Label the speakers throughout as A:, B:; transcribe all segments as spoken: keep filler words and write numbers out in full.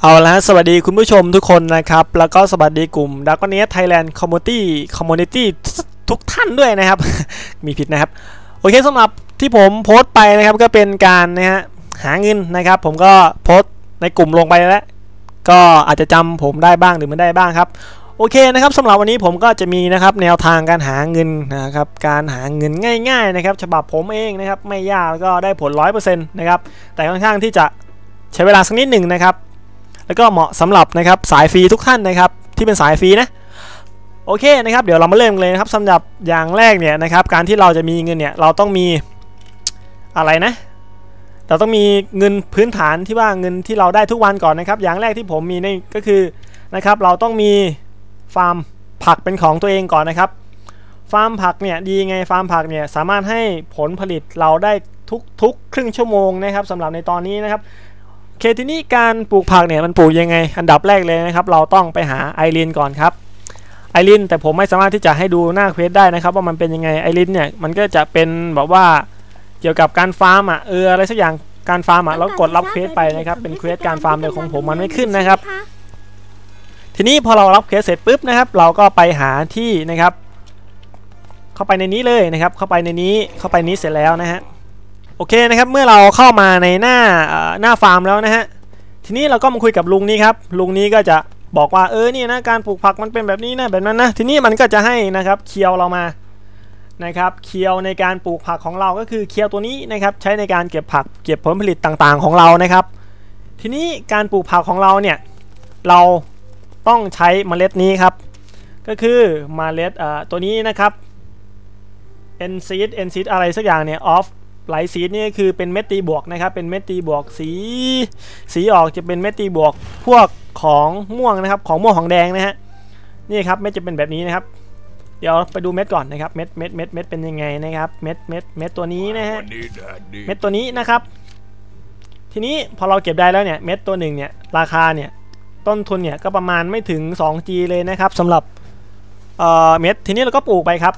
A: เอาละสวัสดีคุณผู้ชมทุกคนนะครับแล้วก็สวัสดีกลุ่ม Dragon Age Thailand Community Community ทุกท่านด้วยนะครับ มีผิดนะครับโอเคสำหรับที่ผมโพสต์ไปนะครับก็เป็นการนะฮะหาเงินนะครับผมก็โพสต์ในกลุ่มลงไปแล้วก็อาจจะจำผมได้บ้างหรือไม่ได้บ้างครับโอเคนะครับสำหรับวันนี้ผมก็จะมีนะครับแนวทางการหาเงินนะครับการหาเงินง่ายๆนะครับฉบับผมเองนะครับไม่ยากแล้วก็ได้ผล ร้อยเปอร์เซ็นต์ นะครับแต่ค่อนข้างที่จะใช้เวลาสักนิดหนึ่งนะครับแล้วก็เหมาะสำหรับนะครับสายฟรีทุกท่านนะครับที่เป็นสายฟรีนะโอเคนะครับเดี๋ยวเรามาเริ่มเลยนะครับสำหรับอย่างแรกเนี่ยนะครับการที่เราจะมีเงินเนี่ยเราต้องมีอะไรนะเราต้องมีเงินพื้นฐานที่ว่าเงินที่เราได้ทุกวันก่อนนะครับอย่างแรกที่ผมมีนี่ก็คือนะครับเราต้องมีฟาร์มผักเป็นของตัวเองก่อนนะครับฟาร์มผักเนี่ยดีไงฟาร์มผักเนี่ยสามารถให้ผลผลิตเราได้ทุกทุกครึ่งชั่วโมงนะครับสำหรับในตอนนี้นะครับโอเคทีนี้การปลูกผักเนี่ยมันปลูกยังไงอันดับแรกเลยนะครับเราต้องไปหาไอรินก่อนครับไอรินแต่ผมไม่สามารถที่จะให้ดูหน้าเควสได้นะครับว่ามันเป็นยังไงไอรินเนี่ยมันก็จะเป็นแบบว่าเกี่ยวกับการฟาร์มอ่ะเอออะไรสักอย่างการฟาร์มอ่ะแล้วกดรับเควสไปนะครับเป็นเควสการฟาร์มแต่ของผมมันไม่ขึ้นนะครับทีนี้พอเรารับเควสเสร็จปุ๊บนะครับเราก็ไปหาที่นะครับเข้าไปในนี้เลยนะครับเข้าไปในนี้เข้าไปนี้เสร็จแล้วนะฮะโอเคนะครับเมื่อเราเข้ามาในหน้าหน้าฟาร์มแล้วนะฮะทีนี้เราก็มาคุยกับลุงนี้ครับลุงนี้ก็จะบอกว่าเออนี่นะการปลูกผักมันเป็นแบบนี้นะแบบนั้นนะทีนี้มันก็จะให้นะครับเคียวเรามานะครับเคียวในการปลูกผักของเราก็คือเคียวตัวนี้นะครับใช้ในการเก็บผักเก็บผลผลิตต่างๆของเรานะครับทีนี้การปลูกผักของเราเนี่ยเราต้องใช้เมล็ดนี้ครับก็คือเมล็ดตัวนี้นะครับ N seed N seed อะไรสักอย่างเนี่ย offไลท์ซีดนี่คือเป็นเม็ดตีบวกนะครับเป็นเม็ดตีบวกสีสีออกจะเป็นเม็ดตีบวกพวกของม่วงนะครับของม่วงของแดงนะฮะนี่ครับเม็ดจะเป็นแบบนี้นะครับเดี๋ยวไปดูเม็ดก่อนนะครับเม็ดเม็ดเม็ดเม็ดเป็นยังไงนะครับเม็ดเม็ดเม็ดตัวนี้นะฮะเม็ดตัวนี้นะครับทีนี้พอเราเก็บได้แล้วเนี่ยเม็ดตัวหนึ่งเนี่ยราคาเนี่ยต้นทุนเนี่ยก็ประมาณไม่ถึง สองจี เลยนะครับสำหรับเอ่อเม็ดทีนี้เราก็ปลูกไปครับ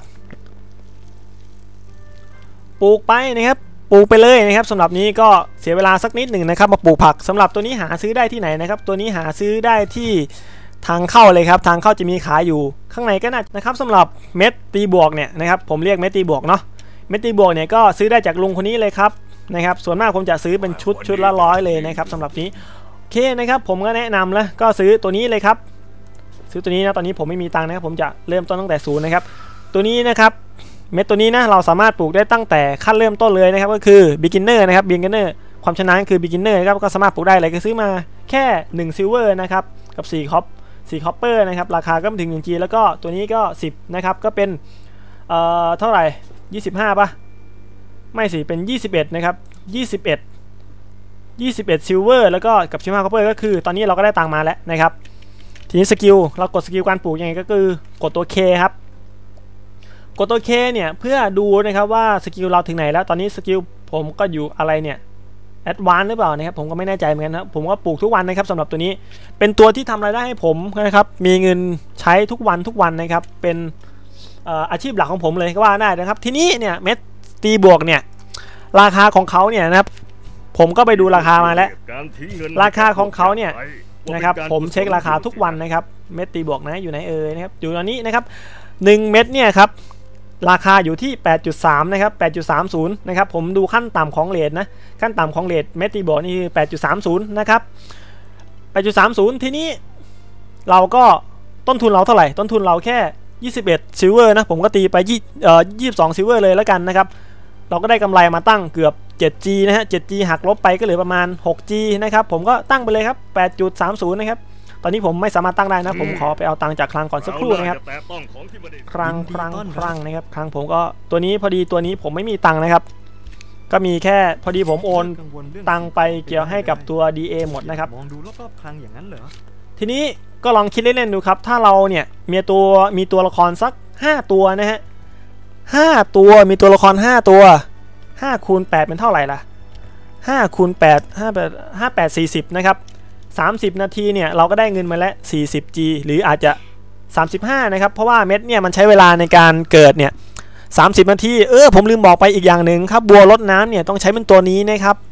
A: ปลูกไปนะครับปลูกไปเลยนะครับสำหรับนี้ก็เสียเวลาสักนิดหนึ่งนะครับมาปลูกผักสำหรับตัวนี้หาซื้อได้ที่ไหนนะครับตัวนี้หาซื้อได้ที่ทางเข้าเลยครับทางเข้าจะมีขายอยู่ข้างในก็น่านะครับสำหรับเม็ดตีบวกเนี่ยนะครับผมเรียกเม็ดตีบวกเนาะเม็ดตีบวกเนี่ยก็ซื้อได้จากลุงคนนี้เลยครับนะครับส่วนมากผมจะซื้อเป็นชุดชุดละร้อยเลยนะครับสำหรับนี้โอเคนะครับผมก็แนะนำแล้วก็ซื้อตัวนี้เลยครับซื้อตัวนี้นะตอนนี้ผมไม่มีตังค์นะครับผมจะเริ่มต้นตั้งแต่ศูนย์นะครับตัวนี้นะครับเม็ดตัวนี้นะเราสามารถปลูกได้ตั้งแต่ขั้นเริ่มต้นเลยนะครับก็คือ beginner นะครับ beginner ความชนะคือ beginner นะครับก็สามารถปลูกได้เลยก็ซื้อมาแค่หนึ่ง silver นะครับกับสี่ cop สี่ copper นะครับราคาก็ไม่ถึง หนึ่งจี แล้วก็ตัวนี้ก็สิบนะครับก็เป็นเอ่อเท่าไหร่ยี่สิบห้าป่ะไม่สิเป็นยี่สิบเอ็ดนะครับยี่สิบเอ็ด ยี่สิบเอ็ด silver แล้วก็กับสิบห้า copper ก็คือตอนนี้เราก็ได้ตังค์มาแล้วนะครับทีนี้สกิลเรากดสกิลการปลูกยังไงก็คือกดตัว K ครับกดตัว K เนี่ยเพื่อดูนะครับว่าสกิลเราถึงไหนแล้วตอนนี้สกิลผมก็อยู่อะไรเนี่ยแอดวานซ์หรือเปล่านะครับผมก็ไม่แน่ใจเหมือนกันนะผมก็ปลูกทุกวันนะครับสำหรับตัวนี้เป็นตัวที่ทำรายได้ให้ผมนะครับมีเงินใช้ทุกวันทุกวันนะครับเป็นอาชีพหลักของผมเลยก็ว่าได้นะครับทีนี้เนี่ยเม็ดตีบวกเนี่ยราคาของเขาเนี่ยนะครับผมก็ไปดูราคามาแล้วราคาของเขาเนี่ยนะครับผมเช็คราคาทุกวันนะครับเม็ดตีบวกนะอยู่ไหนเอ่ยนะครับอยู่ตอนนี้นะครับหนึ่งเม็ดเนี่ยครับราคาอยู่ที่ แปดจุดสาม นะครับ แปดจุดสามศูนย์ นะครับผมดูขั้นต่ำของเรทนะขั้นต่ำของเรทเมติบอร์นี่คือ แปดจุดสามศูนย์ นะครับ แปดจุดสามศูนย์ ทีนี้เราก็ต้นทุนเราเท่าไหร่ต้นทุนเราแค่ยี่สิบเอ็ดซิลเวอร์นะผมก็ตีไปเอ่อยี่สิบสองซิลเวอร์เลยแล้วกันนะครับเราก็ได้กำไรมาตั้งเกือบ เจ็ดจี นะฮะ เจ็ดจี หักลบไปก็เหลือประมาณ หกจี นะครับผมก็ตั้งไปเลยครับ แปดจุดสามศูนย์ นะครับตอนนี้ผมไม่สามารถตั้งได้นะผมขอไปเอาตังค์จากคลังก่อนสักครู่นะครับคลังคลังคลังนะครับคลังผมก็ตัวนี้พอดีตัวนี้ผมไม่มีตังค์นะครับก็มีแค่พอดีผมโอนตังค์ไปเกี่ยวให้กับตัว ดี เอ หมดนะครับมองดูรอบๆคลังอย่างนั้นเหรอทีนี้ก็ลองคิดเล่นๆดูครับถ้าเราเนี่ยมีตัวมีตัวละครสักห้าตัวนะฮะห้าตัวมีตัวละครห้าตัวห้าคูณแปดเป็นเท่าไหร่ล่ะห้าคูณแปด ห้า แปด ห้า แปด สี่สิบนะครับสามสิบนาทีเนี่ยเราก็ได้เงินมาแล้ว สี่สิบจี หรืออาจจะสามสิบห้านะครับเพราะว่าเม็ดเนี่ยมันใช้เวลาในการเกิดเนี่ยสามสิบนาทีเออผมลืมบอกไปอีกอย่างหนึ่งครับบัวรดน้ำเนี่ยต้องใช้เป็นตัวนี้นะครับ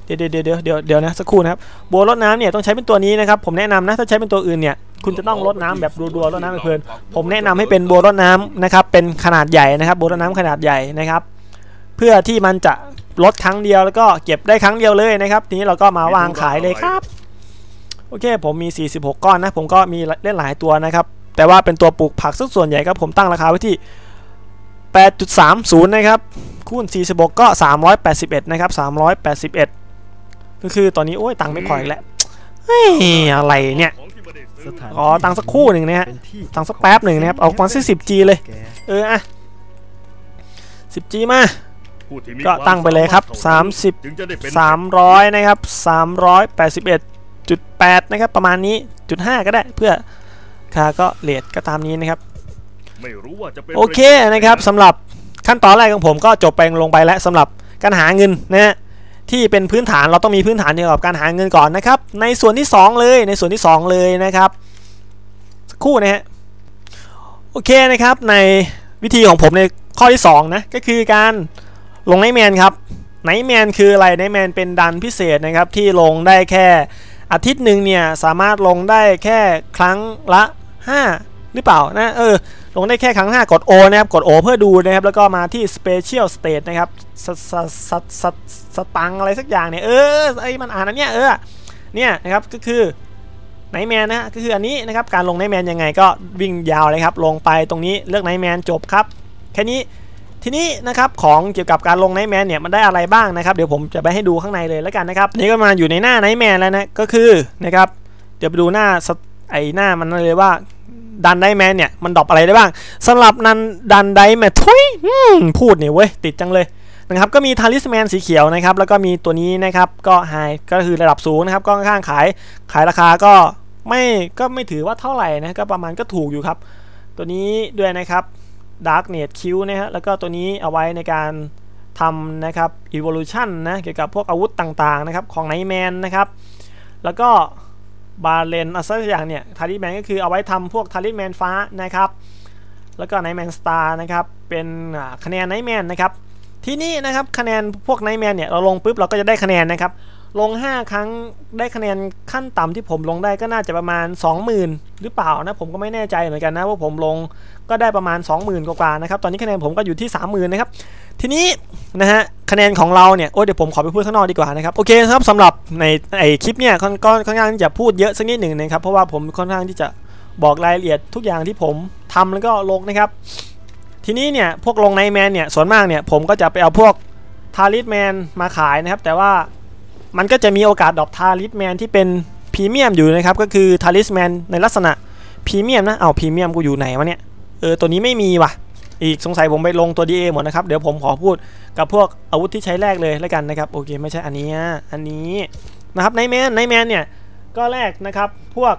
A: เดี๋ยวเดี๋ยวเดี๋ยวเดี๋ยวเดี๋ยวนะสักครู่นะครับโบรดน้ำเนี่ยต้องใช้เป็นตัวนี้นะครับผมแนะนำนะถ้าใช้เป็นตัวอื่นเนี่ยคุณจะต้องรดน้ำแบบรัวๆรดน้ำเพลินผมแนะนำให้เป็นโบรดน้ำนะครับเป็นขนาดใหญ่นะครับโบรดน้ำขนาดใหญ่นะครับเพื่อที่มันจะลดครั้งเดียวแล้วก็เก็บได้ครั้งเดียวเลยนะครับทีนี้เราก็มาวางขายเลยครับโอเคผมมีสี่สิบหกก้อนนะผมก็มีเล่นหลายตัวนะครับแต่ว่าเป็นตัวปลูกผักส่วนใหญ่ครับผมตั้งราคาไว้ที่ แปดจุดสามศูนย์ นะครับคูณสี่สิบหกก็สามร้อยแปดสิบเอ็ดนะครับสามร้อยแปดสิบเอ็ดก็คือตอนนี้โอ้ยตังค์ไม่พออีกแล้วเฮ้ยอะไรเนี่ยขอตังค์สักคู่หนึ่งนะฮะตังค์สักแป๊บหนึ่งนะครับเอาความสิบ จี เลยเอออะสิบ จี มาก็ตั้งไปเลยครับสามสิบ สามร้อยนะครับสามร้อยแปดสิบเอ็ดจุดแปด นะครับประมาณนี้ จุดห้า ก็ได้เพื่อค่าก็เรทก็ตามนี้นะครับโอเคนะครับสำหรับขั้นตอนแรกของผมก็จบไปลงไปแล้วสำหรับการหาเงินนะฮะที่เป็นพื้นฐานเราต้องมีพื้นฐานเกี่ยวกับการหาเงินก่อนนะครับในส่วนที่สองเลยในส่วนที่สองเลยนะครับสักครู่นะฮะโอเคนะครับในวิธีของผมในข้อที่สองนะก็คือการลงไนท์แมนครับไนท์แมนคืออะไรไนท์แมนเป็นดันพิเศษนะครับที่ลงได้แค่อาทิตย์หนึ่งเนี่ยสามารถลงได้แค่ครั้งละห้าหรือเปล่านะเออลงได้แค่ครั้งห้ากด O นะครับกด O เพื่อดูนะครับแล้วก็มาที่ Special State นะครับสสสสสตังอะไรสักอย่างเนี่ยเออไอ้มันอ่านอันเนี้ยเออเนี่ยนะครับก็คือไนท์แมนนะก็คืออันนี้นะครับการลงไนท์แมนยังไงก็วิ่งยาวเลยครับลงไปตรงนี้เลือกไนท์แมนจบครับแค่นี้ทีนี้นะครับของเกี่ยวกับการลงไนท์แมนเนี่ยมันได้อะไรบ้างนะครับเดี๋ยวผมจะไปให้ดูข้างในเลยแล้วกันนะครับนี่ก็มาอยู่ในหน้าไนท์แมนแล้วนะก็คือนะครับเดี๋ยวไปดูหน้าไอหน้ามันเลยว่าดันไดแมนเนี่ยมันดรอปอะไรได้บ้างสำหรับนันดันไดแมนทุยพูดเนี่ยเว้ยติดจังเลยนะครับก็มีทาริสแมนสีเขียวนะครับแล้วก็มีตัวนี้นะครับก็ไฮก็คือระดับสูงนะครับก็ข้างๆขายขายราคาก็ไม่ก็ไม่ถือว่าเท่าไหร่นะก็ประมาณก็ถูกอยู่ครับตัวนี้ด้วยนะครับดาร์กเนตคิวนะฮะแล้วก็ตัวนี้เอาไว้ในการทำนะครับ Evolution นะเกี่ยวกับพวกอาวุธต่างๆนะครับของไนท์แมนนะครับแล้วก็บาเลนอะไรสักอย่างเนี่ยทาริสแมนก็คือเอาไว้ทำพวกทาริสแมนฟ้านะครับแล้วก็ไนท์แมนสตาร์นะครับเป็นคะแนนไนท์แมนนะครับที่นี่นะครับคะแนนพวกไนท์แมนเนี่ยเราลงปุ๊บเราก็จะได้คะแนนนะครับลงห้าครั้งได้คะแนนขั้นต่ำที่ผมลงได้ก็น่าจะประมาณ สองหมื่น หรือเปล่านะผมก็ไม่แน่ใจเหมือนกันนะว่าผมลงก็ได้ประมาณ สองหมื่น กว่าๆนะครับตอนนี้คะแนนผมก็อยู่ที่ สามหมื่น นะครับทีนี้นะฮะคะแนนของเราเนี่ยโอ้เดี๋ยวผมขอไปพูดข้างนอกดีกว่านะครับโอเคครับสำหรับในไอคลิปเนี่ยก็ค่อนข้างที่จะพูดเยอะสักนิดหนึ่งนะครับเพราะว่าผมค่อนข้างที่จะบอกรายละเอียดทุกอย่างที่ผมทำแล้วก็ลงนะครับทีนี้เนี่ยพวกลงไนท์แมนเนี่ยส่วนมากเนี่ยผมก็จะไปเอาพวกทาริสแมนมาขายนะครับแต่ว่ามันก็จะมีโอกาสดรอปทาริสแมนที่เป็นพรีเมียมอยู่นะครับก็คือทาริสแมนในลักษณะพรีเมียมนะเอาพรีเมียมกูอยู่ไหนวะเนี่ยเออตัวนี้ไม่มีว่ะอีกสงสัยผมไปลงตัว ดี เอ หมดนะครับเดี๋ยวผมขอพูดกับพวกอาวุธที่ใช้แรกเลยแล้วกันนะครับโอเคไม่ใช่อันนี้อันนี้นะครับไนท์แมนไนท์แมนเนี่ยก็แรกนะครับพวก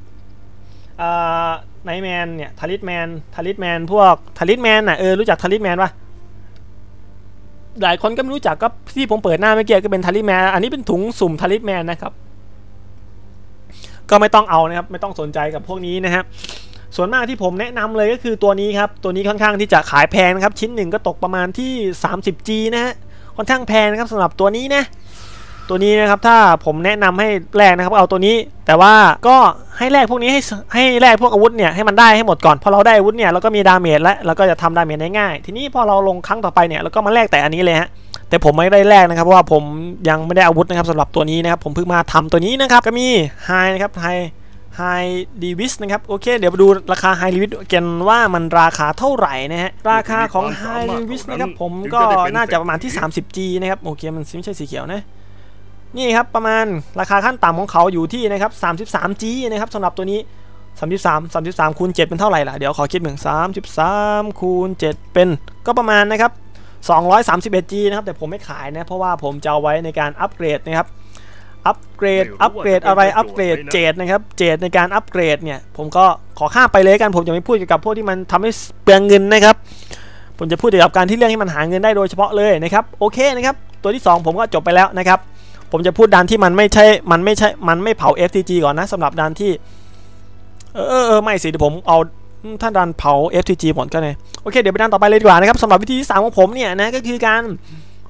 A: ไนท์แมนเนี่ยทาริสแมนทาริสแมนพวกทาริสแมนน่ะเออรู้จักทาริสแมนปะหลายคนก็ไม่รู้จักก็ที่ผมเปิดหน้าเมื่อกี้ก็เป็นทาริสแมนอันนี้เป็นถุงสุ่มทาริสแมนนะครับก็ไม่ต้องเอานะครับไม่ต้องสนใจกับพวกนี้นะครับส่วนมากที่ผมแนะนำเลยก็คือตัวนี้ครับตัวนี้ค่อนข้างที่จะขายแพงนะครับชิ้นหนึ่งก็ตกประมาณที่ สามสิบ จี นะฮะค่อนข้างแพงนะครับสำหรับตัวนี้นะตัวนี้นะครับถ้าผมแนะนำให้แลกนะครับเอาตัวนี้แต่ว่าก็ให้แลกพวกนี้ให้ให้แลกพวกอาวุธเนี่ยให้มันได้ให้หมดก่อนพอเราได้อาวุธเนี่ยเราก็มีดาเมจแล้วเราก็จะทำดาเมจได้ง่ายทีนี้พอเราลงครั้งต่อไปเนี่ยเราก็มาแลกแต่อันนี้เลยฮะแต่ผมไม่ได้แลกนะครับเพราะว่าผมยังไม่ได้อาวุธนะครับสำหรับตัวนี้นะครับผมเพิ่งมาทำตัวนี้นะครับก็มีไฮนะครับไฮไฮดีวิสนะครับโอเคเดี๋ยวมาดูราคาไฮดีวิสกันว่ามันราคาเท่าไหร่นะฮะราคาของไฮดีวิสนะครับผมก็น่าจะประมาณที่ สามสิบ จี นะครับโอเคมันไม่ใช่สีเขียวนะนี่ครับประมาณราคาขั้นต่ำของเขาอยู่ที่นะครับ สามสิบสาม จี นะครับสำหรับตัวนี้สามสิบสาม สามสิบสามคูณเจ็ดเป็นเท่าไหร่ล่ะเดี๋ยวขอคิดหนึ่ง สามสิบสามคูณเจ็ดเป็นก็ประมาณนะครับสองร้อยสามสิบเอ็ด จี นะครับแต่ผมไม่ขายนะเพราะว่าผมจะเอาไว้ในการอัปเกรดนะครับอัปเกรดอัปเกรดอะไรอัปเกรดเจดนะครับเจดในการอัปเกรดเนี่ยผมก็ขอข้ามไปเลยกันผมจะไม่พูดเกี่ยวกับพวกที่มันทำให้เปลืองเงินนะครับผมจะพูดเกี่ยวกับการที่เรื่องให้มันหาเงินได้โดยเฉพาะเลยนะครับโอเคนะครับตัวที่สองผมก็จบไปแล้วนะครับผมจะพูดดันที่มันไม่ใช่มันไม่ใช่มันไม่เผา เอฟ ที จี ก่อนนะสำหรับดันที่เออเออไม่สิเดี๋ยวผมเอาถ้าดันเผา เอฟ ที จี หมดก็เลยโอเคเดี๋ยวไปดันต่อไปเลยดีกว่านะครับสำหรับวิธีที่สามของผมเนี่ยนะก็คือการ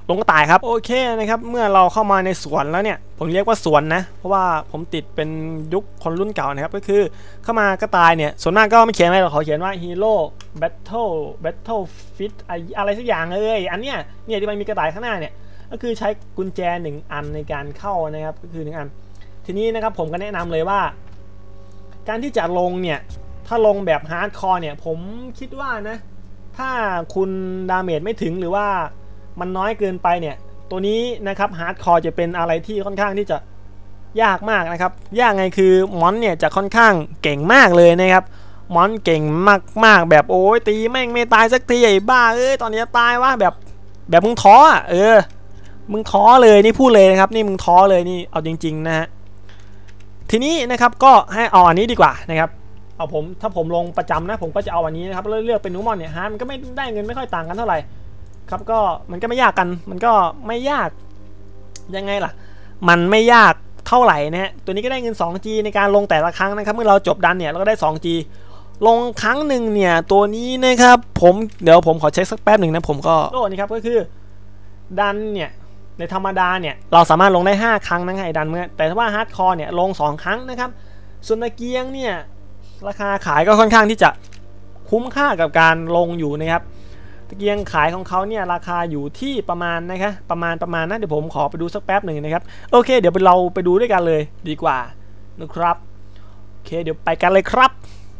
A: ลงกระต่ายครับโอเคนะครับเมื่อเราเข้ามาในสวนแล้วเนี่ยผมเรียกว่าสวนนะเพราะว่าผมติดเป็นยุคคนรุ่นเก่านะครับก็คือเข้ามากระต่ายเนี่ยส่วนมากก็ไม่เขียนอะไรหรอกเขาเขียนว่า Hero Battle Battle Fit อะไรสักอย่างเลยอันเนี้ยเนี่ยที่มันมีกระต่ายข้างหน้าเนี่ยก็คือใช้กุญแจหนึ่งอันในการเข้านะครับก็คือหนึ่งอันทีนี้นะครับผมก็แนะนำเลยว่าการที่จะลงเนี่ยถ้าลงแบบฮาร์ดคอร์เนี่ยผมคิดว่านะถ้าคุณดาเมจไม่ถึงหรือว่ามันน้อยเกินไปเนี่ยตัวนี้นะครับฮาร์ดคอร์จะเป็นอะไรที่ค่อนข้างที่จะยากมากนะครับยากไงคือมอนเนี่ยจะค่อนข้างเก่งมากเลยนะครับมอนเก่งมากๆแบบโอ้ยตีแม่งไม่ตายสักทีไอ้บ้าเอ้ยตอนนี้จะตายวะแบบแบบมึงท้ออ่ะเออมึงท้อเลยนี่พูดเลยนะครับนี่มึงท้อเลยนี่เอาจริงๆนะฮะทีนี้นะครับก็ให้เอาอันนี้ดีกว่านะครับเอาผมถ้าผมลงประจำนะผมก็จะเอาอันนี้นะครับแล้วเลือกเป็นนูมอนเนี่ยฮาร์ดมันก็ไม่ได้เงินไม่ค่อยต่างกันเท่าไหร่ครับก็มันก็ไม่ยากกันมันก็ไม่ยากยังไงล่ะมันไม่ยากเท่าไหร่นะฮะตัวนี้ก็ได้เงิน สองจี ในการลงแต่ละครั้งนะครับเมื่อเราจบดันเนี่ยเราก็ได้ สองจี ลงครั้งหนึ่งเนี่ยตัวนี้นะครับผมเดี๋ยวผมขอเช็คสักแป๊บหนึ่งนะผมก็โอ้นี่ครับก็คือดันเนี่ยในธรรมดาเนี่ยเราสามารถลงได้ห้าครั้งนะไอ้ดันเมื่อแต่ถ้าว่าฮาร์ดคอร์เนี่ยลงสองครั้งนะครับส่วนตะเกียงเนี่ยราคาขายก็ค่อนข้างที่จะคุ้มค่ากับการลงอยู่นะครับตะเกียงขายของเขาเนี่ยราคาอยู่ที่ประมาณนะครับประมาณประมาณนะเดี๋ยวผมขอไปดูสักแป๊บหนึ่งนะครับโอเคเดี๋ยวเราไปดูด้วยกันเลยดีกว่านะครับโอเคเดี๋ยวไปกันเลยครับ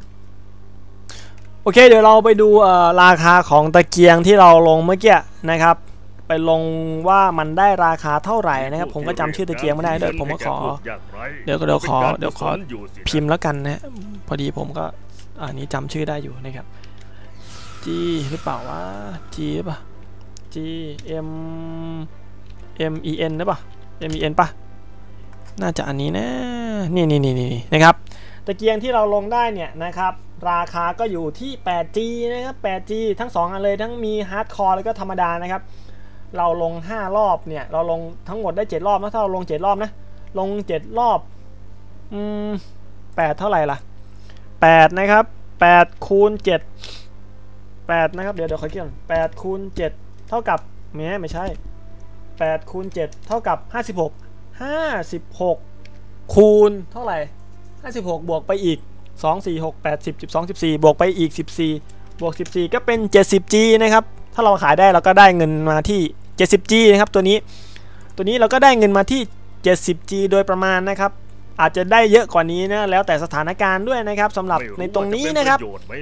A: โอเคเดี๋ยวเราไปดูราคาของตะเกียงที่เราลงเมื่อกี้นะครับไปลงว่ามันได้ราคาเท่าไหร่นะครับผมก็จำชื่อตะเกียงไม่ได้เดี๋ยวผมก็ขอเดี๋ยวเดี๋ยวขอเดี๋ยวขอพิมพ์แล้วกันนะพอดีผมก็อันนี้จำชื่อได้อยู่นะครับ G หรือเปล่าวะ G หรือเปล่า G M M E N หรือเปล่า M E N ป่ะน่าจะอันนี้นะนี่นี่นี่นี่นะครับตะเกียงที่เราลงได้เนี่ยนะครับราคาก็อยู่ที่ แปดจี นะครับ แปดจี ทั้งสองอันเลยทั้งมีฮาร์ดคอร์แล้วก็ธรรมดานะครับเราลงห้ารอบเนี่ยเราลงทั้งหมดได้เจ็ดรอบนะถ้าเราลงเจ็ดรอบนะลงเจ็ดรอบอืมแปดเท่าไหร่ล่ะแปดนะครับแปดคูณเจ็ด แปดนะครับเดี๋ยวเดี๋ยวขอคิดก่อนแปดคูณเจ็ดเท่ากับแหมไม่ใช่แปดคูณเจ็ดเท่ากับห้าสิบหก ห้าสิบหกคูณเท่าไหร่ห้าสิบหกบวกไปอีกสอง สี่ หก แปด สิบ สิบสอง สิบสี่บวกไปอีกสิบสี่บวกสิบสี่ก็เป็น เจ็ดสิบจี นะครับถ้าเราขายได้เราก็ได้เงินมาที่ เจ็ดสิบจี นะครับตัวนี้ตัวนี้เราก็ได้เงินมาที่ เจ็ดสิบจี โดยประมาณนะครับอาจจะได้เยอะกว่านี้นะแล้วแต่สถานการณ์ด้วยนะครับสำหรับในตรงนี้นะครับ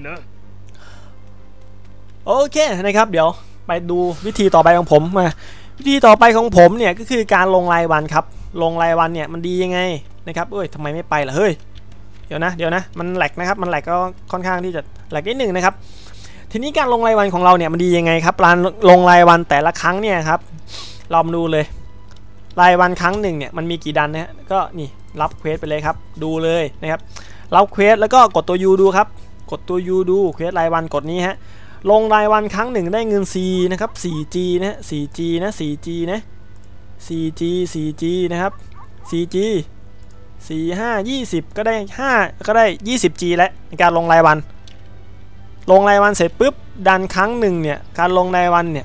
A: โอเคนะครับเดี๋ยวไปดูวิธีต่อไปของผมมาวิธีต่อไปของผมเนี่ยก็คือการลงรายวันครับลงรายวันเนี่ยมันดียังไงนะครับเอ้ยทำไมไม่ไปล่ะเฮ้ยเดี๋ยวนะเดี๋ยวนะมันแหลกนะครับมันแหลกก็ค่อนข้างที่จะแหลกนิดหนึ่งนะครับทีนี้การลงรายวันของเราเนี่ยมันดียังไงครับการลงรายวันแต่ละครั้งเนี่ยครับเรามาดูเลยรายวันครั้งหนึ่งเนี่ยมันมีกี่ดันนะฮะก็นี่รับเควสไปเลยครับดูเลยนะครับรับเควสแล้วก็กดตัว U ดูครับกดตัว U ดูเควสรายวันกดนี้ฮะลงรายวันครั้งหนึ่งได้เงิน C นะครับ สี่จี นะ สี่จี นะ สี่จี นะ สี่จี สี่จี นะครับ สี่จี สี่ ห้า ยี่สิบก็ได้ห้าก็ได้ ยี่สิบจี แล้วในการลงรายวันลงรายวันเสร็จปุ๊บดันครั้งหนึ่งเนี่ยการลงรายวันเนี่ย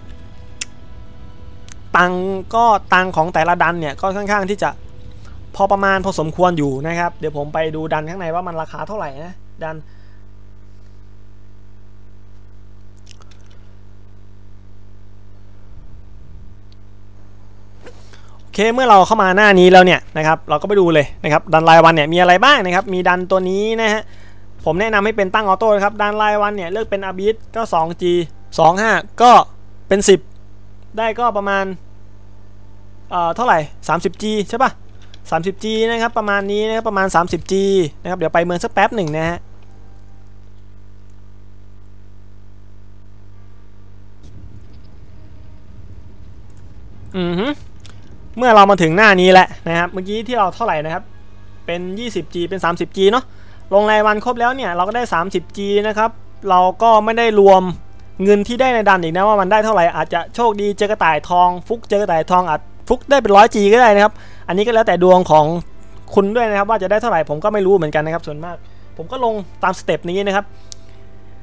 A: ตังก็ตังของแต่ละดันเนี่ยก็ค่อนข้างที่จะพอประมาณพอสมควรอยู่นะครับเดี๋ยวผมไปดูดันข้างในว่ามันราคาเท่าไหร่นะดันโอเคเมื่อเราเข้ามาหน้านี้แล้วเนี่ยนะครับเราก็ไปดูเลยนะครับดันรายวันเนี่ยมีอะไรบ้างนะครับมีดันตัวนี้นะฮะผมแนะนำให้เป็นตั้งออโต้นะครับดันรายวันเนี่ยเลือกเป็นอาบิสก็ สองจี สอง ห้าก็เป็นสิบได้ก็ประมาณเอ่อเท่าไหร่ สามสิบจี ใช่ป่ะ สามสิบจี นะครับประมาณนี้นะครับประมาณ สามสิบจี นะครับเดี๋ยวไปเมืองสักแป๊บหนึ่งนะฮะอือฮึเมื่อเรามาถึงหน้านี้แล้วนะครับเมื่อกี้ที่เราเท่าไหร่นะครับเป็น ยี่สิบจี เป็น สามสิบจี เนาะลงรายวันครบแล้วเนี่ยเราก็ได้ สามสิบจี นะครับเราก็ไม่ได้รวมเงินที่ได้ในดันอีกนะว่ามันได้เท่าไหร่อาจจะโชคดีเจอกระต่ายทองฟุกเจอกระต่ายทองอาจฟุกได้เป็น ร้อยจี ก็ได้นะครับอันนี้ก็แล้วแต่ดวงของคุณด้วยนะครับว่าจะได้เท่าไหร่ผมก็ไม่รู้เหมือนกันนะครับส่วนมากผมก็ลงตามสเต็ปนี้นะครับ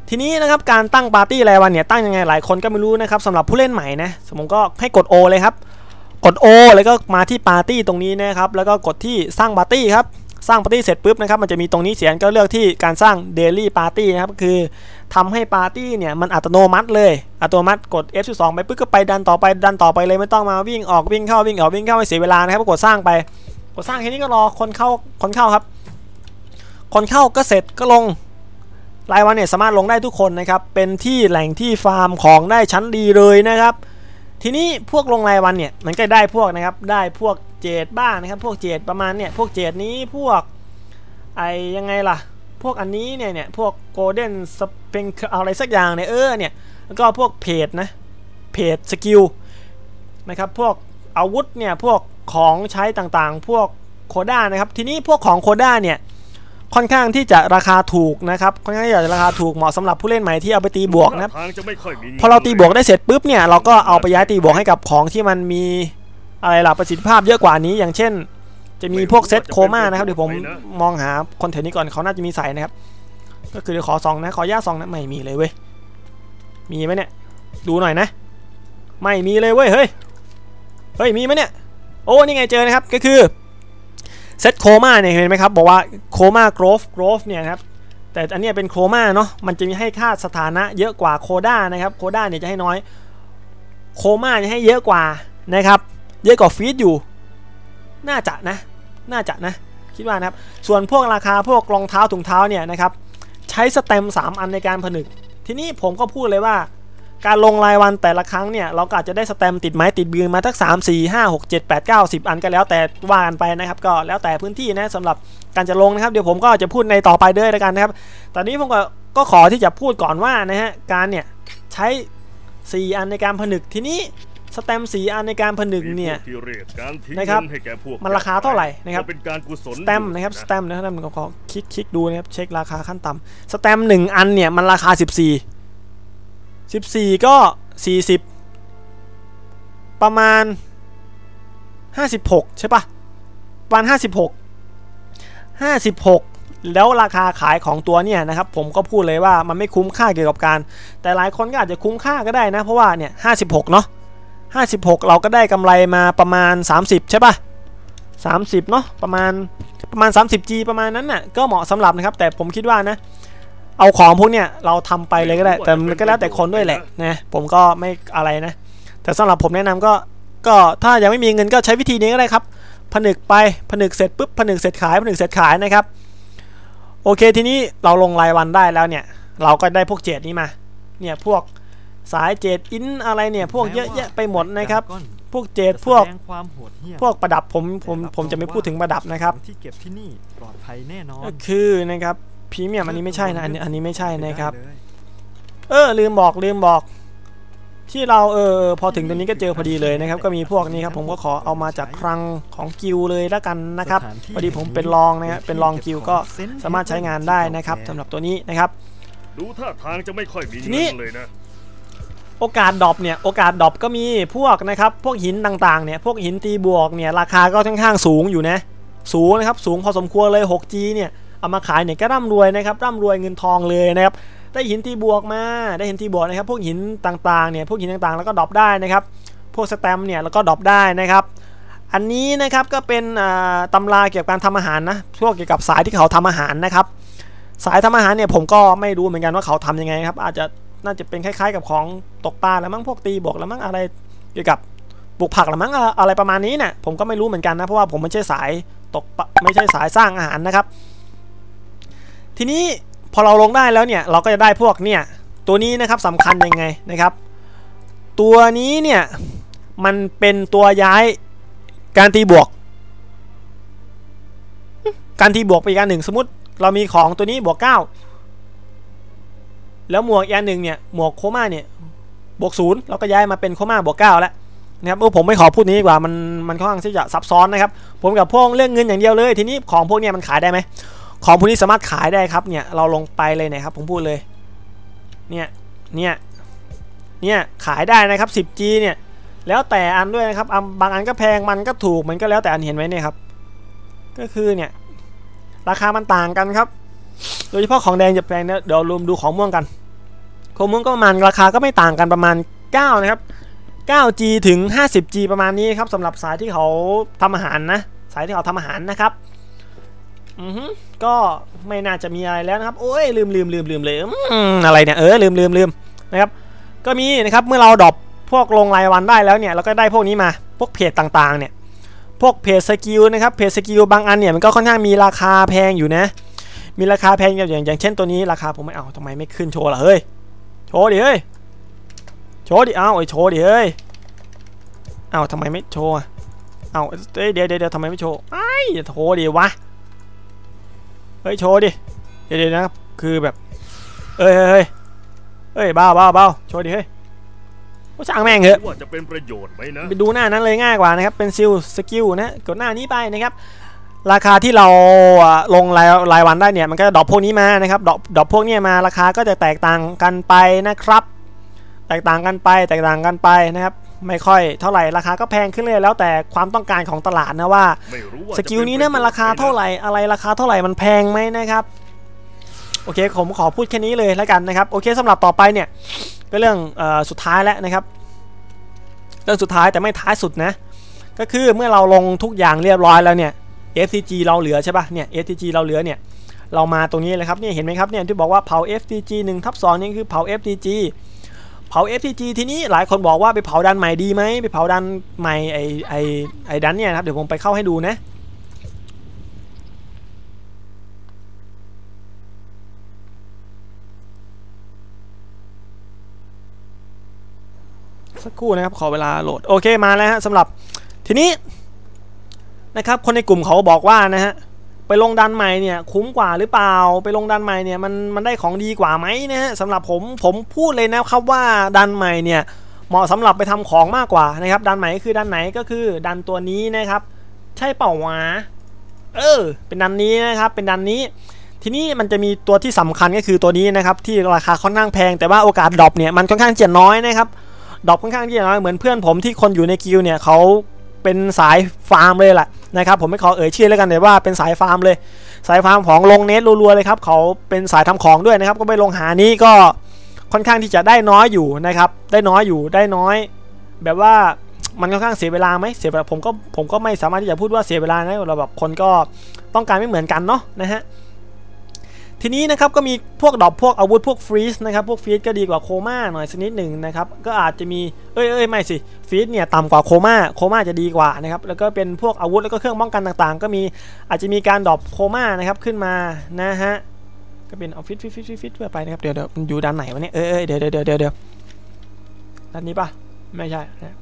A: ทีนี้นะครับการตั้งปาร์ตี้รายวันเนี่ยตั้งยังไงหลายคนก็ไม่รู้นะครับสำหรับผู้เล่นใหม่นะผมก็ให้กด O เลยครับกด O แล้วก็มาที่ปาร์ตี้ตรงนี้นะครับแล้วก็กดที่สร้างปาร์ตี้ครับสร้างปาร์ตี้เสร็จปุ๊บนะครับมันจะมีตรงนี้เสียงก็เลือกที่การสร้าง Daily Party นะครับคือทำให้ปาร์ตี้เนี่ยมันอัตโนมัติเลยอัตโนมัติกด เอฟ สิบสอง ไปปุ๊บก็ไปดันต่อไปดันต่อไปเลยไม่ต้องมาวิ่งออกวิ่งเข้าวิ่งออกวิ่งเข้าไม่เสียเวลานะครับกดสร้างไปกดสร้างแค่นี้ก็รอคนเข้าคนเข้าครับคนเข้าก็เสร็จก็ลงรายวันเนี่ยสามารถลงได้ทุกคนนะครับเป็นที่แหล่งที่ฟาร์มของได้ชั้นดีเลยนะครับทีนี้พวกลงรายวันเนี่ยมันก็ได้พวกนะครับได้พวกเจดบ้างนะครับพวกเจดประมาณเนี่ยพวกเจดนี้พวกไอยังไงล่ะพวกอันนี้เนี่ยเนี่ยพวกโกลเด้นสเปนอะไรสักอย่างเนี่ยเออเนี่ยแล้วก็พวกเพจนะเพจสกิลนะครับพวกอาวุธเนี่ยพวกของใช้ต่างๆพวกโคด้านะครับทีนี้พวกของโคด้าเนี่ยค่อนข้างที่จะราคาถูกนะครับค่อนข้างที่จะราคาถูกเหมาะสำหรับผู้เล่นใหม่ที่เอาไปตีบวกนะครับพอเราตีบวกได้เสร็จปุ๊บเนี่ยเราก็เอาไปย้ายตีบวกให้กับของที่มันมีอะไรล่ะประสิทธิภาพเยอะกว่านี้อย่างเช่นจะมีพวกเซตโคม่านะครับเดี๋ยวผมมองหาคนแถวนี้ก่อนเขาน่าจะมีใส่นะครับก็คือเดี๋ยวขอซองนะขอญาตซองนะไม่มีเลยเว้ยมีไหมเนี่ยดูหน่อยนะไม่มีเลยเว้ยเฮ้ยเฮ้ยมีไหมเนี่ยโอ้นี่ไงเจอนะครับก็คือเซตโคม่าเนี่ยเห็นไหมครับบอกว่าโคม่าโกรฟโกรฟเนี่ยครับแต่อันนี้เป็นโคม่าเนาะมันจะมีให้ค่าสถานะเยอะกว่าโคด้านะครับโคด้าเนี่ยจะให้น้อยโคม่าจะให้เยอะกว่านะครับเยอะกว่าฟีดอยู่น่าจะนะน่าจะนะคิดว่านะครับส่วนพวกราคาพวกรองเท้าถุงเท้าเนี่ยนะครับใช้สเต็มสามอันในการผนึกทีนี้ผมก็พูดเลยว่าการลงรายวันแต่ละครั้งเนี่ยเราก็อาจจะได้สแตมติดไม้ติดบืนมาทั้งสาม สี่ ห้า หก เจ็ด แปด เก้า สิบอันก็แล้วแต่ว่ากันไปนะครับก็แล้วแต่พื้นที่นะสำหรับการจะลงนะครับเดี๋ยวผมก็จะพูดในต่อไปด้วยแล้วกันนะครับตอนนี้ผมก็ก็ขอที่จะพูดก่อนว่านะฮะการเนี่ยใช้สี่อันในการผนึกทีนี้สแตมสี่อันในการผนึกเนี่ยนะครับมันราคาเท่าไหร่นะครับสแตมนะครับสแตมนะครับผมขอคลิกคลิกดูนะครับเช็คราคาขั้นต่ำสแตมหนึ่งอันเนี่ยมันราคาสิบสี่สิบสี่ก็สี่สิบประมาณห้าสิบหกใช่ปะประมาณห้าสิบหก ห้าสิบหกแล้วราคาขายของตัวเนี่ยนะครับผมก็พูดเลยว่ามันไม่คุ้มค่าเกี่ยวกับการแต่หลายคนก็อาจจะคุ้มค่าก็ได้นะเพราะว่าเนี่ยห้าสิบหกเนาะห้าสิบหกเราก็ได้กำไรมาประมาณสามสิบใช่ปะสามสิบเนาะประมาณประมาณ สามสิบจี ประมาณนั้นน่ะก็เหมาะสำหรับนะครับแต่ผมคิดว่านะเอาของพวกเนี้ยเราทำไปเลยก็ได้แต่มันก็แล้วแต่คนด้วยแหละนะผมก็ไม่อะไรนะแต่สำหรับผมแนะนำก็ก็ถ้ายังไม่มีเงินก็ใช้วิธีนี้ก็ได้ครับผนึกไปผนึกเสร็จปุ๊บผนึกเสร็จขายผนึกเสร็จขายนะครับโอเคทีนี้เราลงรายวันได้แล้วเนี่ยเราก็ได้พวกเจดนี้มาเนี่ยพวกสายเจดอินอะไรเนี่ยพวกเยอะแยะไปหมดนะครับพวกเจดพวกพวกประดับผมผมผมจะไม่พูดถึงประดับนะครับที่เก็บที่นี่ปลอดภัยแน่นอนก็คือนะครับพรีเมียมอันนี้ไม่ใช่นะอันนี้อันนี้ไม่ใช่นะครับเออลืมบอกลืมบอกที่เราเออพอถึงตรงนี้ก็เจอพอดีเลยนะครับก็มีพวกนี้ครับผมก็ขอเอามาจากคลังของกิลเลยแล้วกันนะครับพอดีผมเป็นรองนะครับเป็นรองกิลก็สามารถใช้งานได้นะครับสำหรับตัวนี้นะครับ
B: ดูท่าทางจะไม่ค่อยมีเงินเลยนะ
A: โอกาสดรอปเนี่ยโอกาสดรอปก็มีพวกนะครับพวกหินต่างๆเนี่ยพวกหินตีบวกเนี่ยราคาก็ค่อนข้างสูงอยู่นะสูงนะครับสูงพอสมควรเลย หกจี เนี่ยเอามาขายเนี่ยก็ร่ำรวยนะครับร่ำรวยเงินทองเลยนะครับได้หินตีบวกมาได้หินตีบวกนะครับพวกหินต่างๆเนี่ยพวกหินต่างๆแล้วก็ดรอปได้นะครับพวกสแตมป์เนี่ยแล้วก็ดรอปได้นะครับอันนี้นะครับก็เป็นตำราเกี่ยวกับการทำอาหารนะพวกเกี่ยวกับสายที่เขาทำอาหารนะครับสายทำอาหารเนี่ยผมก็ไม่รู้เหมือนกันว่าเขาทำยังไงครับอาจจะน่าจะเป็นคล้ายๆกับของตกปลาแล้วมั้งพวกตีบวกแล้วมั้งอะไรเกี่ยวกับปลูกผักแล้วมั้งอะไรประมาณนี้เนี่ยผมก็ไม่รู้เหมือนกันนะเพราะว่าผมไม่ใช่สายตกไม่ใช่สายสร้างอาหารนะครับทีนี้พอเราลงได้แล้วเนี่ยเราก็จะได้พวกเนี่ยตัวนี้นะครับสำคัญยังไงนะครับตัวนี้เนี่ยมันเป็นตัวย้ายการตีบวกการตีบวกไปอีกอันหนึ่งสมมติเรามีของตัวนี้บวกเก้าแล้วหมวกอีกอันหนึ่งเนี่ยหมวกโคม่าเนี่ยบวกศูนย์เราก็ย้ายมาเป็นโคม่าบวกเก้าแล้วนะครับผมไม่ขอพูดนี้ดีกว่ามันมันค่อนข้างที่จะซับซ้อนนะครับผมกับพวกเรื่องเงินอย่างเดียวเลยทีนี้ของพวกนี้มันขายได้ไหมของพวกนี้สามารถขายได้ครับเนี่ยเราลงไปเลยเนี่ยครับผมพูดเลยเนี่ยเนี่ยเนี่ยขายได้นะครับ สิบจี เนี่ยแล้วแต่อันด้วยนะครับบางอันก็แพงมันก็ถูกมันก็แล้วแต่อันเห็นไหมเนี่ยครับก็คือเนี่ยราคามันต่างกันครับโดยเฉพาะของแดงจะแพงเดี๋ยวรวมดูของม่วงกันโคมุนก็ประมาณราคาก็ไม่ต่างกันประมาณเก้านะครับ เก้าจี ถึง ห้าสิบจี ประมาณนี้ครับสำหรับสายที่เขาทำอาหารนะสายที่เขาทำอาหารนะครับอือฮึก็ไม่น่าจะมีอะไรแล้วนะครับโอ้ยลืมลืมลืมลืมเลยอืมอะไรเนี่ยเออลืมลืมลืมนะครับก็มีนะครับเมื่อเราดรอปพวกลงรายวันได้แล้วเนี่ยเราก็ได้พวกนี้มาพวกเพจต่างๆเนี่ยพวกเพจสกิลนะครับเพจสกิลบางอันเนี่ยมันก็ค่อนข้างมีราคาแพงอยู่นะมีราคาแพงอย่างอย่างเช่นตัวนี้ราคาผมไม่เอาทำไมไม่ขึ้นโชว์ล่ะเฮ้ยโชว์ดิเฮ้ยโชว์ดิเอ้าไอโชว์ดิเฮ้ยเอ้าทำไมไม่โชว์เอ้าเดี๋ยวเดี๋ยวเดี๋ยวทำไมไม่โชว์ไอ้โชว์ดิวะเฮ้ยโชว์ดิเดี๋ยวเดี๋ยวนะครับคือแบบเอ้ยเฮ้ยเฮ้ยเบาเบาเบาโชว์ดิเฮ้ยก็ช่างแม่งเหอะ
B: ว่าจะเป็นประโยชน์ไหมนะ
A: ไปดูหน้านั้นเลยง่ายกว่านะครับเป็นซิลสกิลนะกดหน้านี้ไปนะครับราคาที่เราลงรายรายวันได้เนี่ยมันก็ดรอปพวกนี้มานะครับดรอปดรอปพวกนี้มาราคาก็จะแตกต่างกันไปนะครับแตกต่างกันไปแตกต่างกันไปนะครับไม่ค่อยเท่าไหร่ราคาก็แพงขึ้นเลยแล้วแต่ความต้องการของตลาดนะว่าสกิลนี้เนี่ยมันราคาเท่าไหร่อะไรราคาเท่าไหร่มันแพงไหมนะครับโอเคผมขอพูดแค่นี้เลยแล้วกันนะครับโอเคสำหรับต่อไปเนี่ยก็เรื่องเอ่อสุดท้ายแล้วนะครับเรื่องสุดท้ายแต่ไม่ท้ายสุดนะก็คือเมื่อเราลงทุกอย่างเรียบร้อยแล้วเนี่ย เอฟ ซี จี เราเหลือใช่ป่ะเนี่ย เอฟ ซี จี เราเหลือเนี่ยเรามาตรงนี้เลยครับเนี่ยเห็นไหมครับเนี่ยที่บอกว่าเผา เอฟ ซี จี หนึ่งทับสองนี่คือเผา เอฟ ซี จี เผา เอฟ ซี จี ทีนี้หลายคนบอกว่าไปเผาดันใหม่ดีไหมไปเผาดันใหม่ไอไอไอดันเนี่ยครับเดี๋ยวผมไปเข้าให้ดูนะสักครู่นะครับขอเวลาโหลดโอเคมาแล้วฮะสำหรับทีนี้นะครับคนในกลุ่มเขาบอกว่านะฮะไปลงดันใหม่เนี่ยคุ้มกว่าหรือเปล่าไปลงดันใหม่เนี่ยมันมันได้ของดีกว่าไหมนะฮะสำหรับผมผมพูดเลยนะครับว่าดันใหม่เนี่ยเหมาะสำหรับไปทำของมากกว่านะครับดันใหม่คือดันไหนก็คือดันตัวนี้นะครับใช่เปล่าวะเออเป็นดันนี้นะครับเป็นดันนี้ทีนี้มันจะมีตัวที่สำคัญก็คือตัวนี้นะครับที่ราคาค่อนข้างแพงแต่ว่าโอกาสดรอปเนี่ยมันค่อนข้างจะน้อยนะครับดรอปค่อนข้างที่จะน้อยเหมือนเพื่อนผมที่คนอยู่ในกิลเนี่ยเขาเป็นสายฟาร์มเลยแหละนะครับผมไม่ขอเอ่ยชื่อแล้วกันแต่ว่าเป็นสายฟาร์มเลยสายฟาร์มของลงเน็ตรัวๆเลยครับเขาเป็นสายทำของด้วยนะครับก็ไปลงหานี้ก็ค่อนข้างที่จะได้น้อยอยู่นะครับได้น้อยอยู่ได้น้อยแบบว่ามันค่อนข้างเสียเวลาไหมเสียเวลาผมก็ผมก็ไม่สามารถที่จะพูดว่าเสียเวลานะเราแบบคนก็ต้องการไม่เหมือนกันเนาะนะฮะทีนี้นะครับก็มีพวกดรอปพวกอาวุธพวกฟรีซนะครับพวกฟรีซก็ดีกว่าโคม่าหน่อยสักนิดหนึ่งนะครับก็อาจจะมีเอ้ยเอ้ยไม่สิฟรีซเนี่ยต่ำกว่าโคม่าโคม่าจะดีกว่านะครับแล้วก็เป็นพวกอาวุธแล้วก็เครื่องป้องกันต่างๆก็มีอาจจะมีการดรอปโคม่านะครับขึ้นมานะฮะก็เป็นเอาฟิตฟิตฟิตฟิตไปนะครับเดี๋ยวเดี๋ยวมันอยู่ด้านไหนวะเนี่ยเอ้ยเดี๋ยวเดี๋ยวเดี๋ยวเดี๋ยวด้านนี้ปะไม่ใช่นะ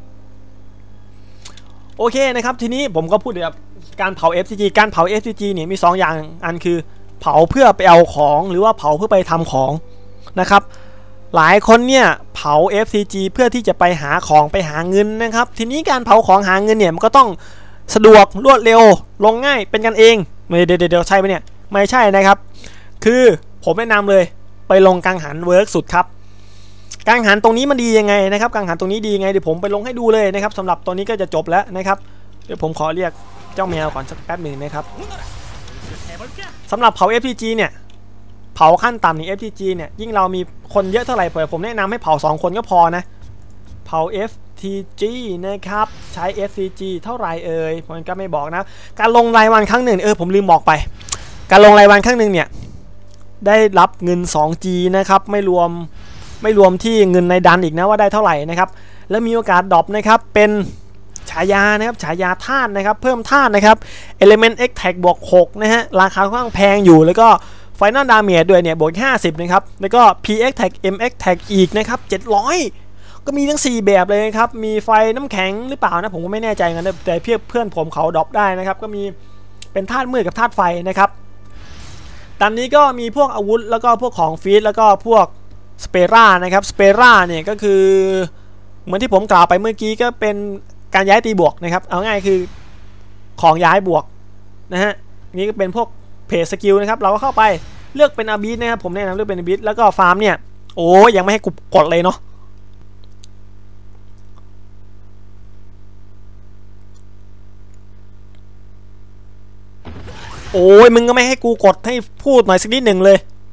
A: โอเคนะครับทีนี้ผมก็พูดเกี่ยวกับการเผา เอฟ ซี จี การเผา เอฟ ซี จี เนี่ยมีสองอย่างอันคือเผาเพื่อไปเอาของหรือว่าเผาเพื่อไปทำของนะครับหลายคนเนี่ยเผา เอฟ ซี จี เพื่อที่จะไปหาของไปหาเงินนะครับทีนี้การเผาของหาเงินเนี่ยมันก็ต้องสะดวกรวดเร็วลงง่ายเป็นกันเองไม่เดี๋ยวเดี๋ยวใช่ไหมเนี่ยไม่ใช่นะครับคือผมแนะนำเลยไปลงกังหันเวิร์กสุดครับกังหันตรงนี้มันดียังไงนะครับกังหันตรงนี้ดียังไงเดี๋ยวผมไปลงให้ดูเลยนะครับสำหรับตัวนี้ก็จะจบแล้วนะครับเดี๋ยวผมขอเรียกเจ้าแมวก่อนสักแป๊บหนึ่งนะครับสำหรับเผา เอฟ ซี จี เนี่ยเผาขั้นต่ำนี่ เอฟ ซี จี เนี่ยยิ่งเรามีคนเยอะเท่าไหร่เผื่อผมแนะนำให้เผาสองคนก็พอนะเผา เอฟ ซี จี นะครับใช้ เอฟ ซี จี เท่าไหร่เอ่ยผมก็ไม่บอกนะการลงรายวันครั้งหนึ่งเออผมลืมบอกไปการลงรายวันครั้งหนึ่งเนี่ยได้รับเงิน สองจี นะครับไม่รวมไม่รวมที่เงินในดันอีกนะว่าได้เท่าไหร่นะครับแล้วมีโอกาสดรอปนะครับเป็นฉายานะครับฉายาธาตุนะครับเพิ่มธาตุนะครับ Element X Tag บวกหกนะฮะราคาค่อนข้างแพงอยู่แล้วก็ Final Damage ด้วยเนี่ยบวกห้าสิบนะครับแล้วก็ พี เอ็กซ์ Tag เอ็ม เอ็กซ์ Tag อีกนะครับเจ็ดร้อยก็มีทั้งสี่แบบเลยครับมีไฟน้ำแข็งหรือเปล่านะผมก็ไม่แน่ใจกันแต่เพื่อนเพื่อนผมเขาดรอปได้นะครับก็มีเป็นธาตุมืดกับธาตุไฟนะครับตอนนี้ก็มีพวกอาวุธแล้วก็พวกของฟีดแล้วก็พวกสเปร่านะครับสเปร่าเนี่ยก็คือเหมือนที่ผมกล่าวไปเมื่อกี้ก็เป็นการย้ายตีบวกนะครับเอาง่ายคือของย้ายบวกนะฮะนี่ก็เป็นพวกเพจสกิลนะครับเราก็เข้าไปเลือกเป็นอาบิสนะครับผมแนะนำเลือกเป็นอาบิสแล้วก็ฟาร์มเนี่ยโอ้ยังไม่ให้กดเลยเนาะโอ้ยมึงก็ไม่ให้กูกดให้พูดหน่อยสักนิดหนึ่งเลย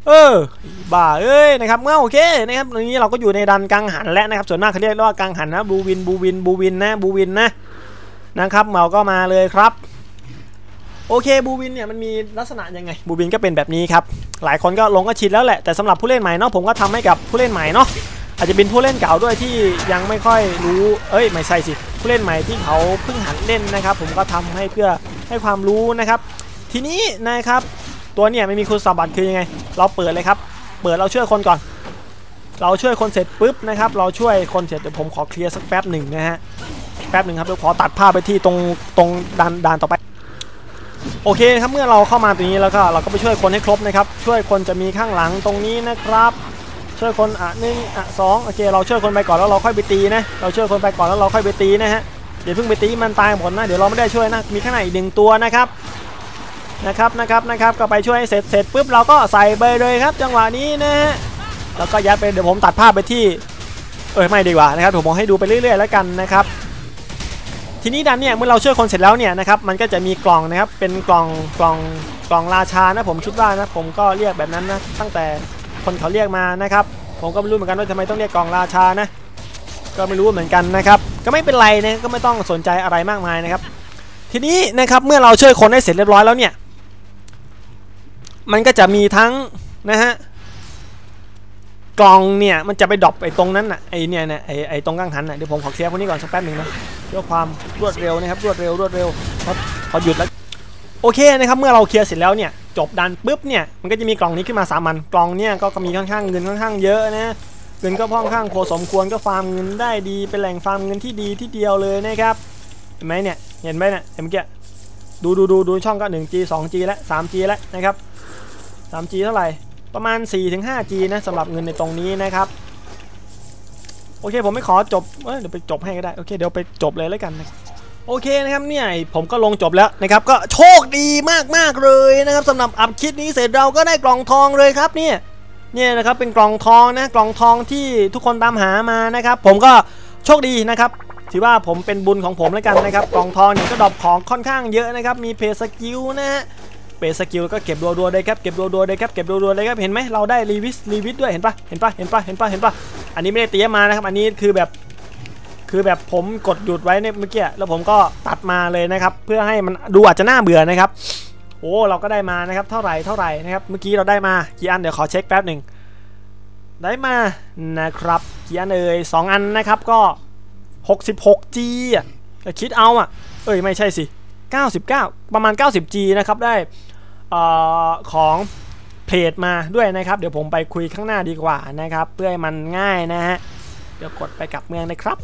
A: เออบ้าเอ้ยนะครับเมื่อโอเคนะครับตรงนี้เราก็อยู่ในดันกังหันแล้วนะครับส่วนมากเขาเรียกว่ากังหันนะบูวินบูวินบูวินนะบูวินนะนะครับเราก็มาเลยครับโอเคบูวินเนี่ยมันมีลักษณะยังไงบูวินก็เป็นแบบนี้ครับหลายคนก็ลงก็ชินแล้วแหละแต่สำหรับผู้เล่นใหม่เนาะผมก็ทำให้กับผู้เล่นใหม่เนาะอาจจะเป็นผู้เล่นเก่าด้วยที่ยังไม่ค่อยรู้เอ้ยไม่ใช่สิผู้เล่นใหม่ที่เขาเพิ่งหัดเล่นนะครับผมก็ทำให้เพื่อให้ความรู้นะครับทีนี้นะครับตัวเนี่ยไม่มีคุณสมบัติคือยังไงเราเปิดเลยครับเปิดเราช่วยคนก่อนเราช่วยคนเสร็จปุ๊บนะครับเราช่วยคนเสร็จเดี๋ยวผมขอเคลียร์สักแป๊บหนึ่งนะฮะแป๊บหนึ่งครับเดี๋ยวขอตัดภาพไปที่ตรงตรงด่านด่านต่อไปโอเคนะครับเมื่อเราเข้ามาตรงนี้แล้วก็เราก็ไปช่วยคนให้ครบนะครับช่วยคนจะมีข้างหลังตรงนี้นะครับช่วยคนอ่ะหนึ่งอ่ะสองโอเคเราช่วยคนไปก่อนแล้วเราค่อยไปตีนะเราช่วยคนไปก่อนแล้วเราค่อยไปตีนะฮะเดี๋ยวเพิ่งไปตีมันตายหมดนะเดี๋ยวเราไม่ได้ช่วยนะมีข้างในอีกหนึ่งตัวนะครับนะครับนะครับนะครับก็ไปช่วยเสร็จเสร็จปุ๊บเราก็ใส่ไปเลยครับจังหวะนี้นะฮะแล้วก็ยัดไปเดี๋ยวผมตัดภาพไปที่เออไม่ดีกว่านะครับผมมองให้ดูไปเรื่อยๆแล้วกันนะครับทีนี้ดันเนี่ยเมื่อเราช่วยคนเสร็จแล้วเนี่ยนะครับมันก็จะมีกล่องนะครับเป็นกล่องกล่องกล่องราชานะผมคิดว่านะผมก็เรียกแบบนั้นนะตั้งแต่คนเขาเรียกมานะครับผมก็ไม่รู้เหมือนกันว่าทำไมต้องเรียกกล่องราชานะก็ไม่รู้เหมือนกันนะครับก็ไม่เป็นไรนะก็ไม่ต้องสนใจอะไรมากมายนะครับทีนี้นะครับเมื่อเราช่วยคนได้เสร็จเรียบร้อยแล้วเนี่ยมันก็จะมีทั้งนะฮะกล่องเนี่ยมันจะไปดรอปไอ้ตรงนั้นน่ะไอ้เนี่ยเนี่ยไอ้ไอ้ตรงกังหันน่ะเดี๋ยวผมขอเคลียร์พวกนี้ก่อนสักแป๊บหนึ่งนะเพื่อความรวดเร็วนะครับรวดเร็วรวดเร็วเขาเขาหยุดแล้วโอเคนะครับเมื่อเราเคลียร์เสร็จแล้วเนี่ยจบดันปุ๊บเนี่ยมันก็จะมีกล่องนี้ขึ้นมาสามอันกล่องเนี่ยก็มีค่อนข้างเงินค่อนข้างเยอะนะเงินก็ค่อนข้างพอสมควรก็ฟาร์มเงินได้ดีเป็นแหล่งฟาร์มเงินที่ดีที่เดียวเลยนะครับเห็นไหมเนี่ยเห็นไหมเนี่ยเมื่อกี้ดูดูดูดูช่องก็ หนึ่งจี สองจี แล้ว สามจี แล้วนะครับ สามจี เท่าไหร่ประมาณ สี่ถึงห้าจี นะสำหรับเงินในตรงนี้นะครับโอเคผมไม่ขอจบเอ้ยเดี๋ยวไปจบให้ก็ได้โอเคเดี๋ยวไปจบเลยแล้วกันนะโอเคนะครับเนี่ยผมก็ลงจบแล้วนะครับก็โชคดีมากๆเลยนะครับสำหรับอัพคลิปนี้เสร็จเราก็ได้กล่องทองเลยครับเนี่ยเนี่ยนะครับเป็นกล่องทองนะกล่องทองที่ทุกคนตามหามานะครับผมก็โชคดีนะครับถือว่าผมเป็นบุญของผมแล้วกันนะครับกล่องทองเนี่ยก็ดรอปของค่อนข้างเยอะนะครับมีเพย์สกิลนะฮะเพย์สกิลก็เก็บรัวๆเลยครับเก็บรัวๆเลยครับเก็บรัวๆเลยครับเห็นไหมเราได้รีวิสรีวิสด้วยเห็นปะเห็นปะเห็นปะเห็นปะเห็นปะอันนี้ไม่ได้เตรียมมานะครับอันนี้คือแบบคือแบบผมกดหยุดไว้เนี่ยเมื่อกี้แล้วผมก็ตัดมาเลยนะครับเพื่อให้มันดูอาจจะน่าเบื่อนะครับโอ้เราก็ได้มานะครับเท่าไหร่เท่าไหร่นะครับเมื่อกี้เราได้มากี่อันเดี๋ยวขอเช็คแป๊บหนึ่งได้มานะครับกี่อันเอ่ยสองอันนะครับก็หกสิบหกจี อ่ะคิดเอาอ่ะเอ้ยไม่ใช่สิเก้าสิบเก้าประมาณเก้าสิบจี นะครับได้เอ่อของเพจมาด้วยนะครับเดี๋ยวผมไปคุยข้างหน้าดีกว่านะครับเพื่อให้มันง่ายนะฮะเดี๋ยวกดไปกลับเมืองนะครับ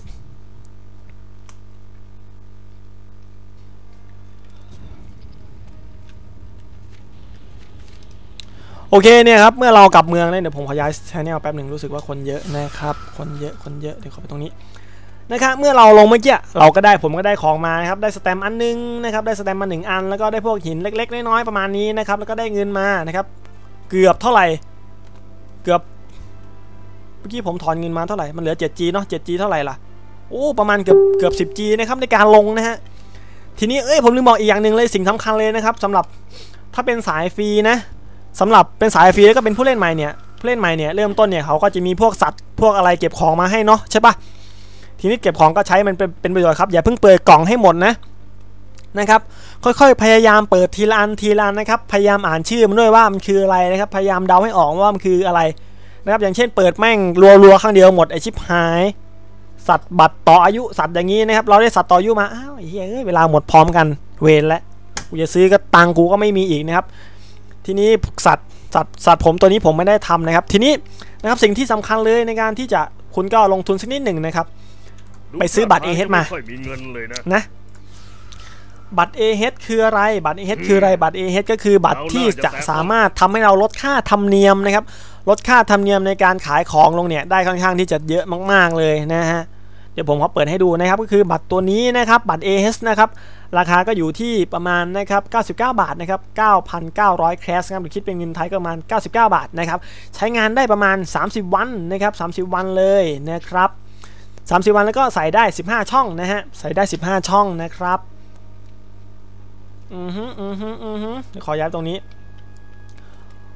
A: โอเคเนี่ยครับเมื่อเรากลับเมืองเนี่ยเดี๋ยวผมขอย้ายชาแนลแป๊บหนึ่งรู้สึกว่าคนเยอะนะครับคนเยอะคนเยอะเดี๋ยวขอไปตรงนี้นะครับเมื่อเราลงเมื่อกี้เราก็ได้ผมก็ได้ของมานะครับได้สแตมป์อันนึงนะครับได้สแตมป์มาหนึ่งอันแล้วก็ได้พวกหินเล็กๆน้อยๆประมาณนี้นะครับแล้วก็ได้เงินมานะครับเกือบเท่าไหร่เกือบเมื่อกี้ผมถอนเงินมาเท่าไหร่มันเหลือ เจ็ดจี เนาะ เจ็ดจี เท่าไหร่ล่ะโอ้ประมาณเกือบเกือบ สิบจี นะครับในการลงนะฮะทีนี้เอ้ยผมลืมบอกอีกอย่างหนึ่งเลยสิ่งสำคัญเลยนะครับสำหรับถ้าเป็นสายฟรีนะสำหรับเป็นสายฟรีแล้วก็เป็นผู้เล่นใหม่เนี่ยผู้เล่นใหม่เนี่ยเริ่มต้นเนี่ยเขาก็จะมีพวกสัตว์พวกอะไรเก็บของมาให้เนาะใช่ปะทีนี้เก็บของก็ใช้มันเป็นเป็นประโยชน์ครับอย่าเพิ่งเปิดกล่องให้หมดนะนะครับค่อยๆพยายามเปิดทีละอันทีละอันนะครับพยายามอ่านชื่อมันด้วยว่ามันคืออะไรนะครับพยายามเดาให้ออกว่ามันคืออะไรนะครับอย่างเช่นเปิดแม่งรัวๆครั้งเดียวหมดไอชิปหายสัตว์บัตรต่ออายุสัตว์อย่างนี้นะครับเราได้สัตว์ต่ออายุมาอ้าวเฮ้ยเวลาหมดพร้อมกันเวรแล้วกูจะซื้อก็ตังกูก็ไม่มีอีกนะครับทีนี้สัตว์สัตว์สัตว์ผมตัวนี้ผมไม่ได้ทำนะครับทีนี้นะครับสิ่งที่สำคัญเลยในการที่จะคุณก็ลงทุนสักนิดหนึ่งนะครับไปซื้อบัตร เอ เอช มานะบัตร เอ เอช คืออะไรบัตร เอ เอช คืออะไรบัตร เอ เอช ก็คือบัตรที่จะสามารถทำให้เราลดค่าธรรมเนียมนะครับลดค่าธรรมเนียมในการขายของลงเนี่ยได้ค่อนข้างที่จะเยอะมากๆเลยนะฮะเดี๋ยวผมขอเปิดให้ดูนะครับก็คือบัตรตัวนี้นะครับบัตร เอ เอช นะครับราคาก็อยู่ที่ประมาณนะครับเก้าสิบเก้าบาทนะครับ เก้าพันเก้าร้อย แคสครับหรือคิดเป็นเงินไทยก็ประมาณเก้าสิบเก้าบาทนะครับใช้งานได้ประมาณสามสิบวันนะครับสามสิบวันเลยนะครับสามสิบวันแล้วก็ใส่ได้สิบห้าช่องนะฮะใส่ได้สิบห้าช่องนะครับอือฮึอือฮึอือฮึขอย้ายตรงนี้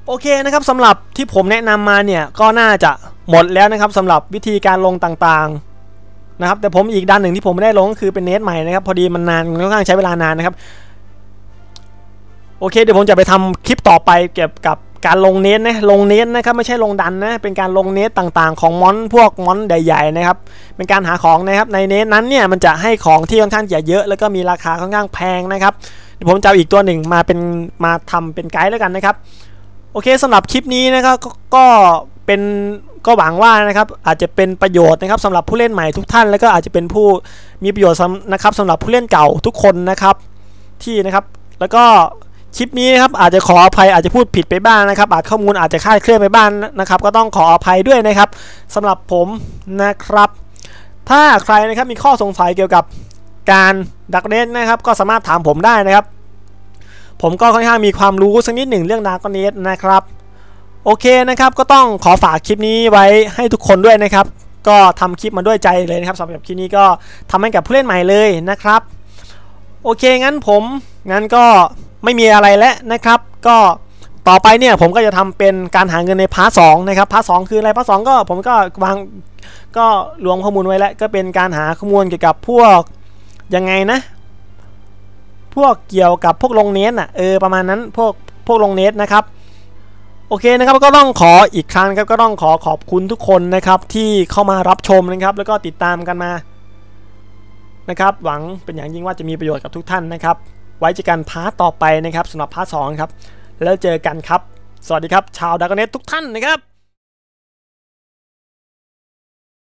A: โอเคนะครับสำหรับที่ผมแนะนำมาเนี่ยก็น่าจะหมดแล้วนะครับสำหรับวิธีการลงต่างๆนะครับแต่ผมอีกด้านหนึ่งที่ผมไม่ได้ลงก็คือเป็นเนสใหม่นะครับพอดีมันนานค่อนข้างใช้เวลานานนะครับโอเคเดี๋ยวผมจะไปทำคลิปต่อไปเกี่ยวกับการลงเนสนะลงเนสนะครับไม่ใช่ลงดันนะเป็นการลงเนสต่างๆของมอนพวกมอนใหญ่ๆนะครับเป็นการหาของนะครับในเนสนั้นเนี่ยมันจะให้ของที่ค่อนข้างเยอะแล้วก็มีราคาค่อนข้างแพงนะครับเดี๋ยวผมจะเอาอีกตัวหนึ่งมาเป็นมาทำเป็นไกด์แล้วกันนะครับโอเคสำหรับคลิปนี้นะครับก็เป็นก็หวังว่านะครับอาจจะเป็นประโยชน์นะครับสำหรับผู้เล่นใหม่ทุกท่านแล้วก็อาจจะเป็นผู้มีประโยชน์นะครับสำหรับผู้เล่นเก่าทุกคนนะครับที่นะครับแล้วก็คลิปนี้นะครับอาจจะขออภัยอาจจะพูดผิดไปบ้างนะครับอาจข้อมูลอาจจะคลาดเคลื่อนไปบ้างนะครับก็ต้องขออภัยด้วยนะครับสำหรับผมนะครับถ้าใครนะครับมีข้อสงสัยเกี่ยวกับการดักเนสนะครับก็สามารถถามผมได้นะครับผมก็ค่อนข้างมีความรู้สักนิดหนึ่งเรื่องดักเนสนะครับโอเคนะครับก็ต้องขอฝากคลิปนี้ไว้ให้ทุกคนด้วยนะครับก็ทำคลิปมาด้วยใจเลยนะครับสำหรับคลิปนี้ก็ทำให้กับผู้เล่นใหม่เลยนะครับโอเคงั้นผมงั้นก็ไม่มีอะไรแล้วนะครับก็ต่อไปเนี่ยผมก็จะทำเป็นการหาเงินในพาร์ทสองนะครับพาร์ทสองคืออะไรพาร์ทสองก็ผมก็วางก็รวมข้อมูลไว้แล้วก็เป็นการหาข้อมูลเกี่ยวกับพวกยังไงนะพวกเกี่ยวกับพวกลงเนสอ่ะเออประมาณนั้นพวกพวกลงเนสนะครับโอเคนะครับก็ต้องขออีกครั้งครับก็ต้องขอขอบคุณทุกคนนะครับที่เข้ามารับชมนะครับแล้วก็ติดตามกันมานะครับหวังเป็นอย่างยิ่งว่าจะมีประโยชน์กับทุกท่านนะครับไว้เจอกันพาร์ทต่อไปนะครับสำหรับพาร์ทสองครับแล้วเจอกันครับสวัสดีครับชาวดราก้อนเนสทุกท่านนะครับ